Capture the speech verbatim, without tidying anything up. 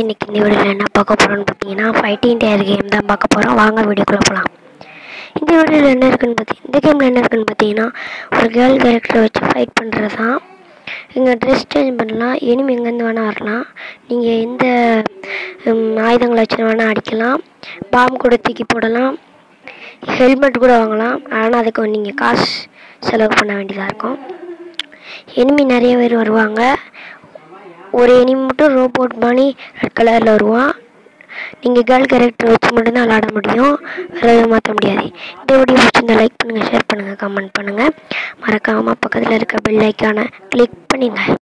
இன்றைக்கி இந்த வீடியோவில் என்ன பார்க்க போகிறோன்னு பார்த்தீங்கன்னா ஃபைட்டிங் டயர் கேம் தான் பார்க்க போகிறோம். வாங்க வீடியோக்குள்ளே போகலாம். இந்த வீடியோவில் என்ன இருக்குன்னு பார்த்தி இந்த கேமில் என்ன இருக்குன்னு பார்த்தீங்கன்னா ஒரு கேர்ள் கேரக்டரை வச்சு ஃபைட் பண்ணுறது தான். இங்கே ட்ரெஸ் சேஞ்ச் பண்ணலாம், எனிமி எங்கேருந்து வேணால் வரலாம், நீங்கள் எந்த ஆயுதங்களை வச்சு வேணால் அடிக்கலாம், பாம்பு கூட தூக்கி போடலாம், ஹெல்மெட் கூட வாங்கலாம். ஆனால் அதுக்கு நீங்கள் காசு செலவு பண்ண வேண்டியதாக இருக்கும். எனிமி நிறைய பேர் வருவாங்க. ஒரு எனிமி மட்டும் ரோபோட் பண்ணி ரெட் கலரில் வருவான். நீங்கள் கேர்ள் கேரக்டர் வச்சு மட்டும்தான் விளாட முடியும், வேறு எதுவும் மாற்ற முடியாது. இந்த வீடியோ பிடிச்சிருந்தா லைக் பண்ணுங்கள், ஷேர் பண்ணுங்கள், கமெண்ட் பண்ணுங்கள். மறக்காமல் பக்கத்தில் இருக்க பெல் ஐக்கானை கிளிக் பண்ணிடுங்க.